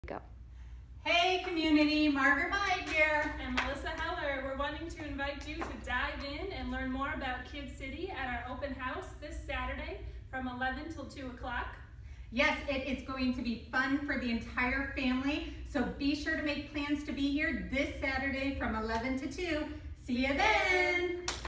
Go. Hey community, Margaret Mike here. And Melissa Heller. We're wanting to invite you to dive in and learn more about Kid City at our open house this Saturday from 11 till 2 o'clock. Yes, it is going to be fun for the entire family, so be sure to make plans to be here this Saturday from 11 to 2. See you then.